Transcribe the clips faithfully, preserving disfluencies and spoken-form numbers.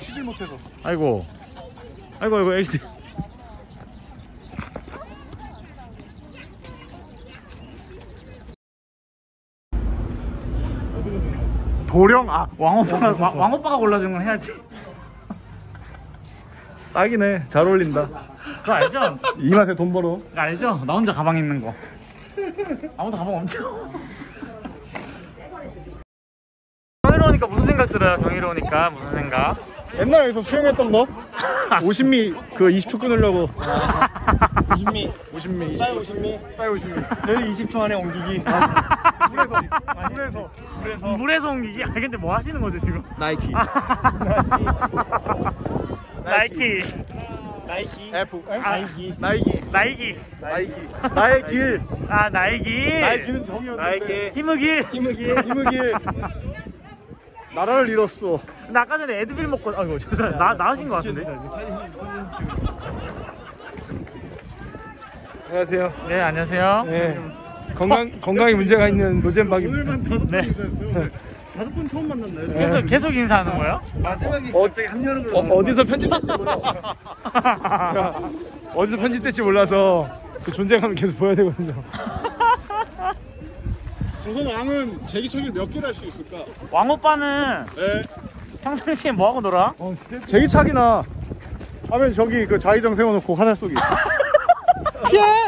쉬질 못해서. 아이고 아이고 아이고 애기들. 도령. 아 왕오빠가 어, 왕, 왕오빠가 골라준 건 해야지. 딱이네. 잘 어울린다. 그거 알죠? 이 맛에 돈 벌어. 그거 알죠? 나 혼자 가방 입는 거. 아무도 가방 없죠? 경이로우니까 무슨 생각 들어요? 경이로우니까 무슨 생각? 옛날에서 수영했던 거? 오십 미 그 이십 초 끊으려고. 오십 미 오십 미 쌀 오십 미 쌀 오십 미 내일 이십 초 안에 옮기기. 물에서 물에서 물에서 물에서 옮기기? 아 근데 뭐 하시는 거죠 지금? 나이키 나이키 나이키 F 나이키 나이키 나이기 나이키 나의 길. 아 나이기 나의 길은 정이었는데. 나이키 힘의길 힘의길 힘의길. 나라를 잃었어. 나 아까 전에 에드빌 먹고 아이고 죄송해요. 나 나으신 거 같은데. 안녕하세요. 네 안녕하세요. 네 건강 건강에 문제가 있는 노잼박입니다. 오늘만 다섯 번 네. 인사했어요. 다섯 번 처음 만났나요? 계속 계속 인사하는 거예요? 마지막에 어, 갑자기 합류하는 걸. 어, 어디서 편집될지 몰라서 제가 어디서 편집될지 몰라서 그 존재감을 계속 보여야 되거든요. 조선 왕은 제기차기를 몇 개를 할 수 있을까? 왕 오빠는 네. 평상시에 뭐 하고 놀아? 어, 진짜? 제기차기나 하면 저기 그 좌회전 세워놓고 하늘 속에. 피해!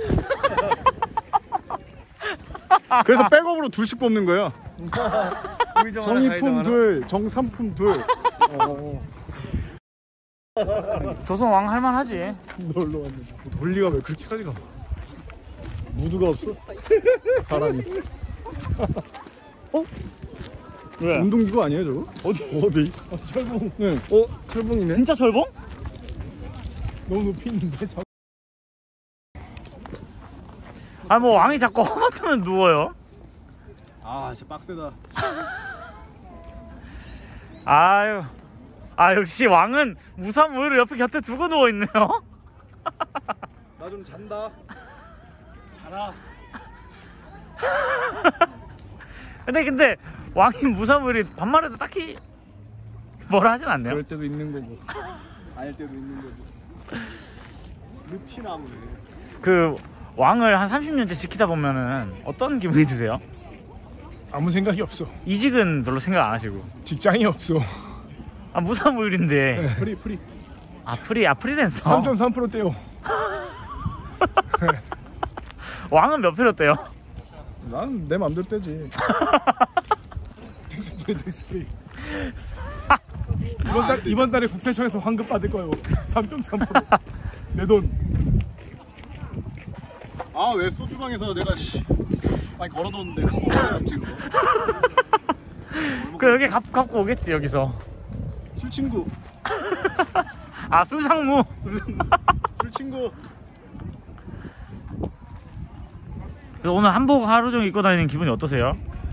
그래서 백업으로 둘씩 뽑는 거예요. 정이품 둘, 정삼품 둘. 어. 조선 왕 할만하지. 놀러 왔는데 물리가 왜 그렇게까지 가? 무드가 없어? 사람이. 어? 왜? 운동기구 아니에요 저거? 어디? 어디? 어, 철봉 네. 어? 철봉이네? 진짜 철봉? 너무 높이 있는데. 아 뭐 왕이 자꾸 허mat하면 누워요. 아 진짜 빡세다. 아유 아 역시 왕은 무사무효를 옆에 곁에 두고 누워 있네요. 나 좀 잔다. 자라. 근데 근데 왕이 무사무효를 반말해도 딱히 뭐라 하진 않네요. 그럴 때도 있는 거고 아닐 때도 있는 거고. 루티나무네. 그 왕을 한 삼십 년째 지키다 보면은 어떤 기분이 드세요? 아무 생각이 없어. 이직은 별로 생각 안 하시고. 직장이 없어. 아 무사무효인데. 프리 프리. 아 프리 아 프리랜서. 삼 점 삼 퍼센트 떼요. 왕은 몇 프로 떼요? 난 내 맘대로 떼지. 텍스프리 텍스프리. 이번 달 이번 달에 국세청에서 환급 받을 거예요. 삼 점 삼 퍼센트. 내 돈. 아 왜 소주방에서 내가 씨 많이 걸어뒀는데 그거 뭐야 갑자기 그거. 그 여기 갚, 갚고 오겠지 여기서. 술 친구. 아 술상무. 술 친구. 그래서 오늘 한복 하루 종일 입고 다니는 기분이 어떠세요?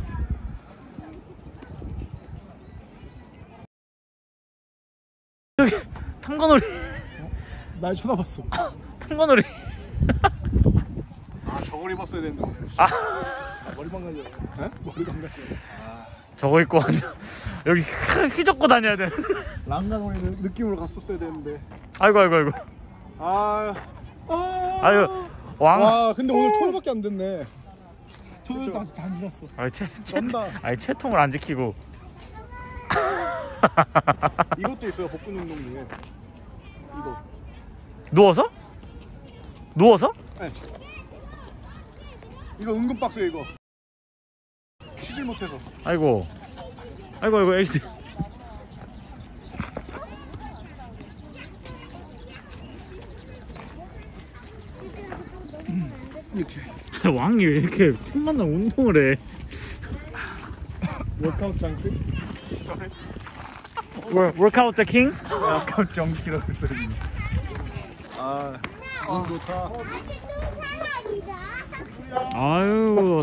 저기 탐거놀이. 날 쳐다봤어. 탐거놀이. 아 저걸 입었어야 되는데. 아 머리 망가져. 네? 머리 망가져. 저거 입고 완전 여기 휘젓고 다녀야 돼. 랑가놀이 느낌으로 갔었어야 되는데. 아이고 아이고 아이고. 아. 아유 왕. 와 근데 오늘 토요일밖에 안 됐네. 토요일도 아직 안 지났어. 아니 채, 채, 쩐다. 아니 채통을 안 지키고. 이것도 있어요 복근 운동 중에. 이거. 누워서? 누워서? 네. 이거 은근 빡세요 이거. 쉬질 못해서. 아이고 아이고 아이고 애기들. 이렇게. 왕이 왜 이렇게 틈만 나면 운동을 해? 워크아웃 장치? 워크아웃 더 킹? 아까 정기라고 했어요. 아 기분 좋다. 아유.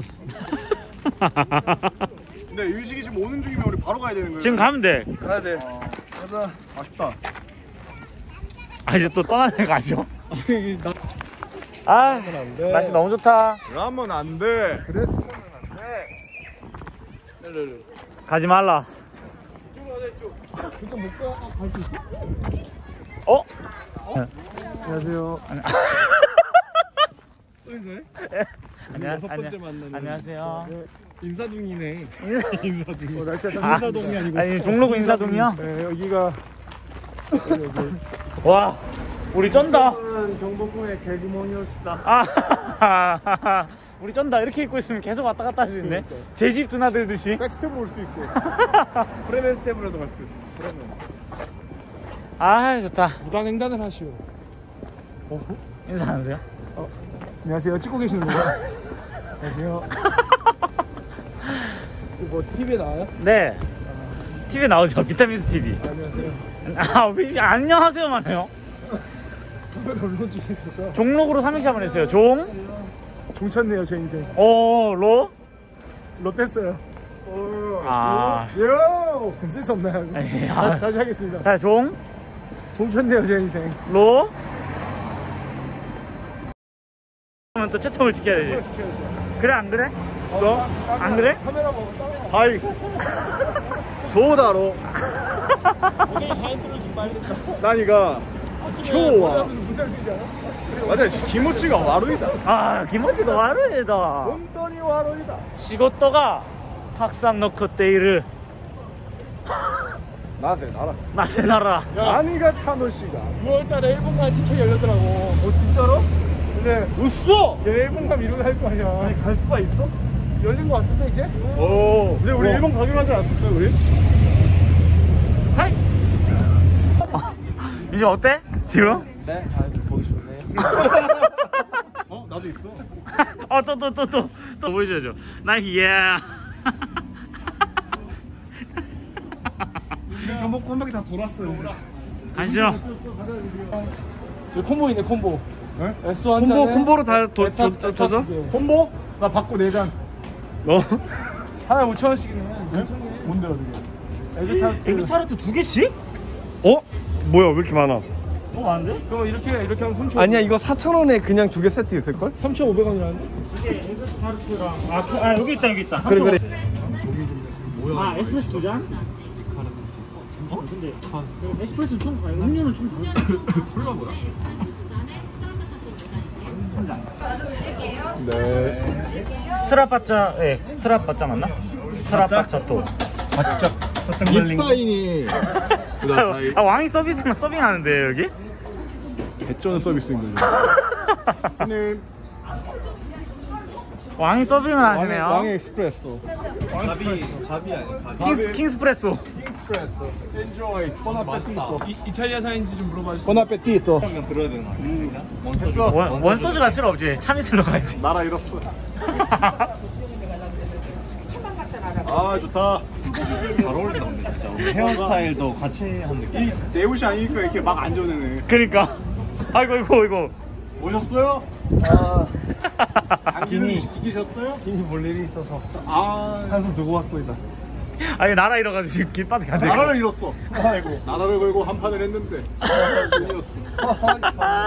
근데 의식이 지금 오는 중이면 우리 바로 가야 되는 거예요. 지금 가면 돼. 가야 돼. 어, 가자. 아쉽다. 아 이제 또 떠나는 가죠. 나 아 날씨 너무 좋다. 그러면 안 돼. 그랬으면 안 돼. 가지 말라. 이쪽으로 가자 이쪽. 그쪽 못 가. 갈 수 있어? 어? 안녕하세요. 안녕, 여섯 번째 안녕, 만나는. 안녕하세요. 인사동이네. 인사동. 어, 날씨가 참 아, 인사동이 아니고. 아니 종로구 인사동이요? 네, 여기가 와, 우리 쩐다. 경복궁의 개구멍이었다. 아, 우리 쩐다. 이렇게 입고 있으면 계속 왔다 갔다 할 수 있네. 제 집 드나들듯이. 백스텝으로 올 수도 있고. 프레멘 스텝으로도 갈 수 있어. 프레멘. 아, 좋다. 무단횡단을 하시오. 인사 안 하세요? 어, 안녕하세요. 찍고 계시는구나. 안녕하세요. 뭐 티비에 나와요? 네. 티비에 나오죠. 비타민스 티비. 아, 안녕하세요. 아, 우리 안녕하세요만 해요. 카메라 언론 중에 있어서 종로구로 삼행시 한번 했어요. 종, 종쳤네요 제 인생. 오, 로. 롯데어요. 아, 요! 쓸 수 없나요? 에이, 아. 다시, 다시 하겠습니다. 자, 종, 종쳤네요 제 인생. 로. 그러면 또 채통을 지켜야 되지. 그래, 안 그래? 써? 안 그래? 카메라 보고 따라. 하이. 소다로. 굉장히 자연스러울지 말겠다. 나니가 효와. 무슨 무슨 뜻이지 않아? 맞아. 기모치가 와루이다. 아, 김원지가 와르이다. 혼돈이 와루이다. 시고토가 탁상 넣고 때이르. 나세 나라. 나세나라. 나니가 타노시가. 유월달에 일본 간 티켓 열렸더라고. 어 진짜로? 근데 웃어. 얘 일본 가면 이러고 할 거 아니야. 아니 갈 수가 있어? 열린 거 같은데 이제? 오. 근데 우리 어. 일본 가기로 하지 않았었어요 우리? 하이. 이제 어때? 지금? 네. 아 보기 좋네요. 어 나도 있어. 어, 또, 또, 또, 또, 또 보여줘야죠. 나, 예. 경복 한 바퀴 다 돌았어요. 가시죠. 이 콤보이네 콤보. 네? 에스 한 콤보 잔에 콤보로 다 도, 에타- 도, 도, 에타 도전? 두 개. 콤보? 나 받고 네 잔. 너? 하나에 오천 원씩이네. 네? 뭔데요 그게? 에그 타르트. 에그 타르트 두 개씩? 어? 뭐야 왜 이렇게 많아? 어, 많은데? 그럼 이렇게 이렇게 하면 삼천. 아니야 이거 사천 원에 그냥 두 개 세트 있을걸? 삼천오백 원이라는데? 이게 에그 타르트랑. 아, 그, 아, 여기 있다, 여기 있다. 그래 그래. 아, 에스프레소 두 잔? 어? 근데 에스프레소는 총, 아니, 음료는 총 다섯 잔. 콜라 뭐야? 한 잔. 네. 스트라빠짜, 예, 스트라빠짜 맞나? 스트라빠짜 또. 바짝 립바인이 아, 왕이 서비스만 서빙하는데 여기? 개쩌는 서비스인 거죠. 저는 왕이 서빙을 왕의, 하시네요. 왕의 에스프레소. 왕스프레소. 갑이 아니야 갑이. 킹스, 킹스프레소. 킹스프레소. 엔조이. 보나페티토. 이탈리아사인지 좀 물어봐 주세요. 보나페티토. 한명 들어야 되는 거 아니야? 됐어. 원, 원소주가 필요 없지. 참이슬로 가야지. 나라 잃었어. 아 좋다. 잘 어울린다 근데 진짜. 우리 헤어스타일도 같이 한 느낌. 이 내 옷이 아니니까 이렇게 막 앉아내네. 그러니까. 아이고, 이거, 이거. 오셨어요? 아, 안기는 이기셨어요? 팀이 볼 일이 있어서 아 한숨 두고 왔습니다. 아니, 나라 잃어가지고 지금 길바닥에 앉아. 나라를 잃었어. 아이고. 나라를 걸고 한 판을 했는데 눈이었어. 아,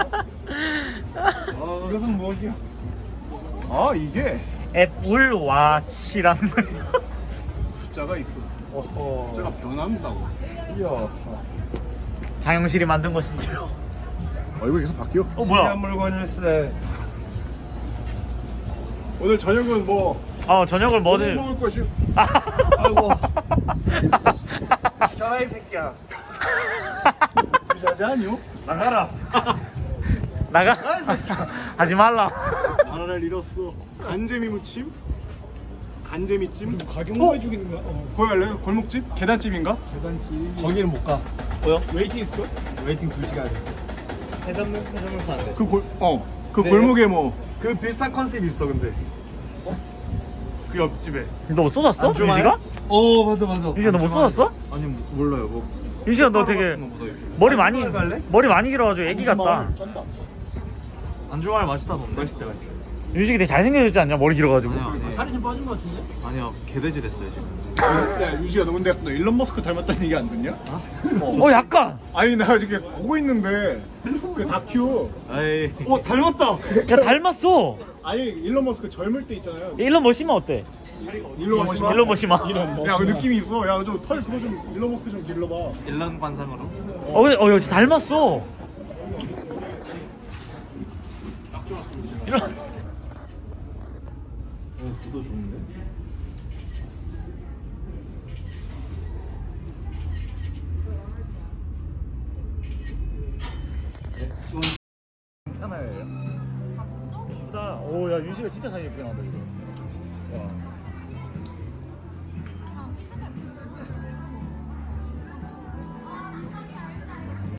이것은 무엇이야? 아 이게 애플와치라는 숫자가 있어. 어허. 숫자가 변한다고. 이야. 장영실이 만든 것이지요. 얼굴 계속 바뀌어. 어, 뭐야? 신기한 물건일세. 오늘 저녁은 뭐 어, 저녁을 뭐 뭐든. 먹을 것이? 아이고. 샤라 이 새끼야. 비싸지 않요? 나가라. 나가. 하지 말라. 나라를 잃었어. 간재미 무침? 간재미찜? 가격만 해주기는 거야? 어. 거기 갈래? 골목집? 계단집인가? 계단집. 거기는 못 가. 뭐요? 웨이팅 있을 걸? 웨이팅 두 시간. 해산물 해산물 파는데. 그 골, 어. 그 네. 골목에 뭐 그 비슷한 컨셉이 있어 근데. 그 옆집에. 너 뭐 쏟았어? 안주마요? 윤식아? 어 맞아 맞아. 윤식아 너 뭐 쏟았어? 아니 몰라요 뭐. 윤식아 너 되게 같은 거 묻어있길래. 머리 많이 안주마을 갈래? 머리 많이 길어가지고 애기 같다. 쩐다. 안주말 맛있다던데. 맛있다 맛있다. 윤식이 되게 잘생겨졌지 않냐? 머리 길어가지고. 아니야 아니야. 살이 좀 빠진 거 같은데? 아니야 개돼지 됐어요 지금. 야 유지야 너 근데 너 일론 머스크 닮았다는 얘기 안 듣냐? 어, 약간. 아니 나 이렇게 보고 있는데 그 다큐 에이. 어 닮았다. 야, 닮았어. 아니 일론 머스크 젊을 때 있잖아요. 일론 머시면 어때? 일러 머시마. 일러 머시마. 야, 그 느낌이 있어. 야, 저 털 그거 좀 일러 머스크 좀 길러봐. 일런 관상으로. 어 근데 어 역시 닮았어. 이런. 구도 좋은데? 괜찮아요. 예쁘다. 오, 야 윤식아 진짜 사진 예쁘게 나온다 이거.